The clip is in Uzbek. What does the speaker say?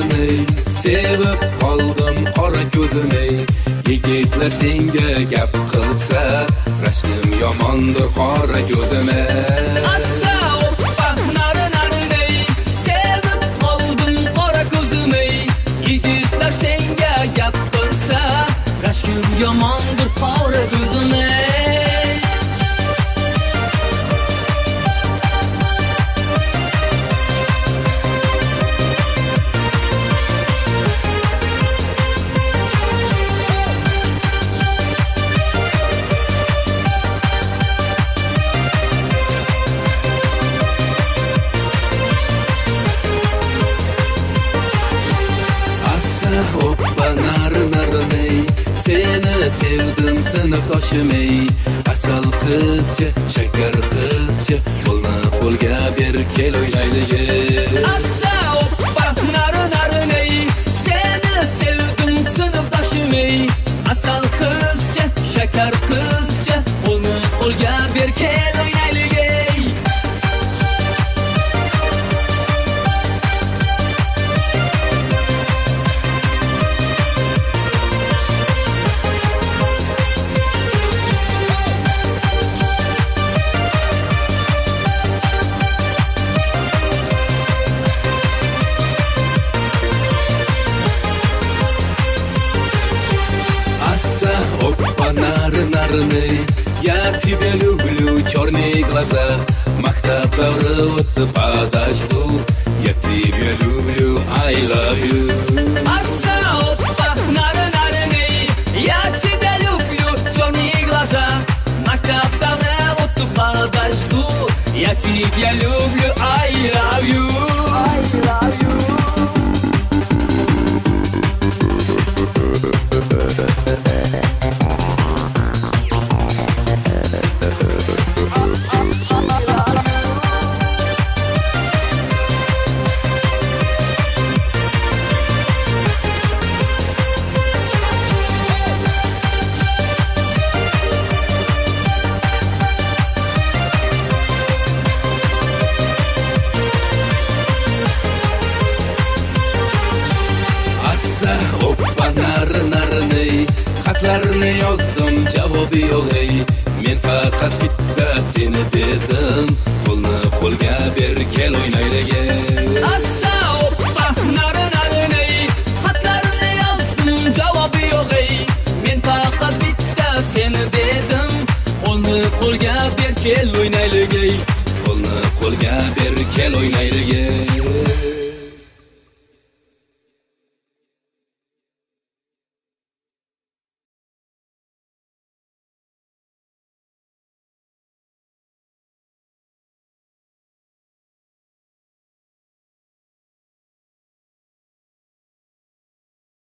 narini sevib qoldim Qorako'zime. Yigitlar senga gap qilsa, rashkim yomondir Qorako'zime. Assa oppa narini sevib qoldim Qorako'zime. Yigitlar senga gap qilsa, rashkim yomondir Qorako'zime. Oppa narini seni sevdim sinfdoshime. Asal qizcha, shakar qizcha, qo'lni qo'lga ber kel o'ynaylik. Assa oppa narini seni sevdim sinfdoshime. Asal qizcha, shakar qizcha, qo'lni qo'lga ber kel o'ynaylik. Опа, наrini, я тебя люблю, черные глаза. Махтаб вот подожду, я тебя люблю, I love you. Assa oppa narini, я тебя люблю, черные глаза. Махтаб вот подожду, я тебя люблю, I love you. I love you. Oppa narini xatlarni yozdim, javobi yo'q ey. Men faqat bitta seni dedim, qo'lni qo'lga ber kel o'ynaylik. Assa oppa narini xatlarni yozdim, javobi yo'q ey. Men faqat bitta seni dedim, qo'lni qo'lga ber kel o'ynaylik. Qo'lni qo'lga ber kel o'ynaylik.